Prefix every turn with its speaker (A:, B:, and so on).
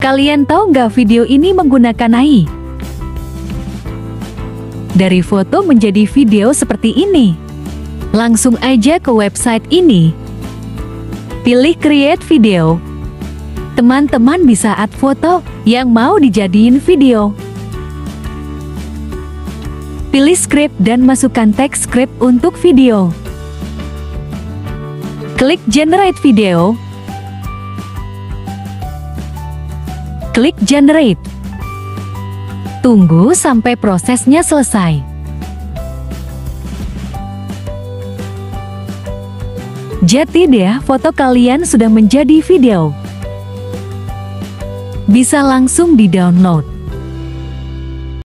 A: Kalian tahu nggak video ini menggunakan AI? Dari foto menjadi video seperti ini. Langsung aja ke website ini. Pilih Create Video. Teman-teman bisa add foto yang mau dijadiin video. Pilih script dan masukkan teks script untuk video. Klik Generate Video. Klik Generate. Tunggu sampai prosesnya selesai. Jadi deh, foto kalian sudah menjadi video. Bisa langsung di-download.